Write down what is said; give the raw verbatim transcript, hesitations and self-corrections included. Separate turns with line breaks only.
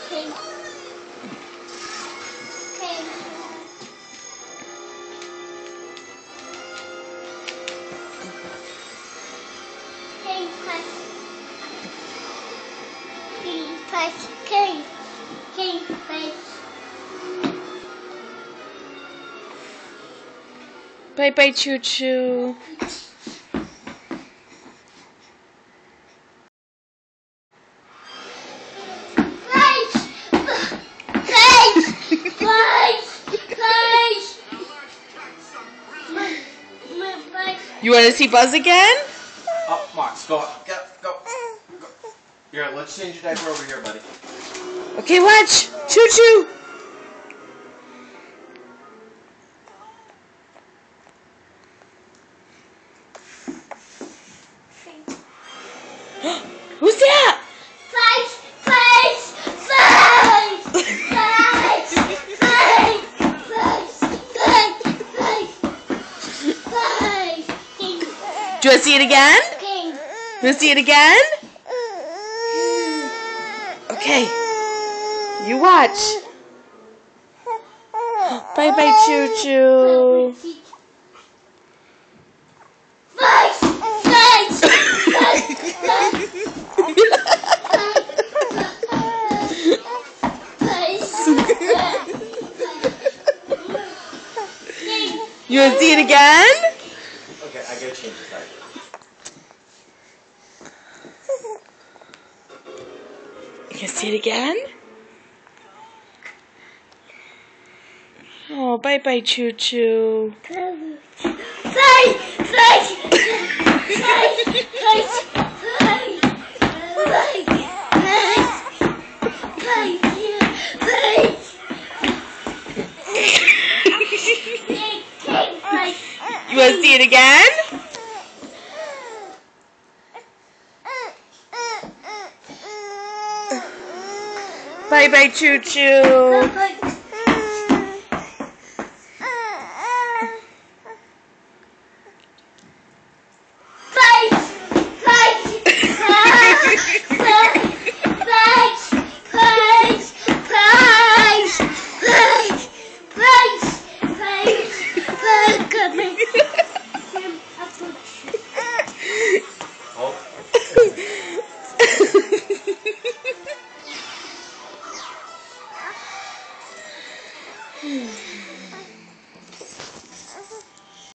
King. King. King press. King press. King. King press.
Bye bye, Choo Choo. You want to see Buzz again?
Oh, Max, go on. Go, go, go. Here, let's change your diaper over here, buddy.
Okay, watch. Choo Choo. Who's that?
Face, face, face, face, face, face, face, face.
Do you want to see it again?
King.
You want to see it again? Okay. You watch. Bye bye, Choo Choo.
Face, face, face,
You want to see it again?
Okay, I gotta change the diaper.
You can see it again? Oh, bye bye, Choo Choo.
face, face, face, face, face,
You want to see it again? Bye bye, Choo Choo.